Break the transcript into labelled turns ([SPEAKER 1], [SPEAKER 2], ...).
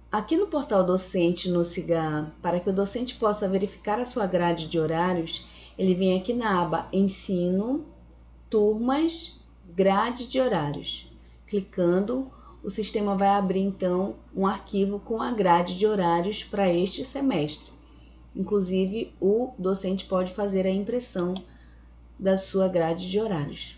[SPEAKER 1] Aqui no portal docente no SIGA, para que o docente possa verificar a sua grade de horários, ele vem aqui na aba Ensino, Turmas, Grade de horários. Clicando, o sistema vai abrir então um arquivo com a grade de horários para este semestre. Inclusive, o docente pode fazer a impressão da sua grade de horários.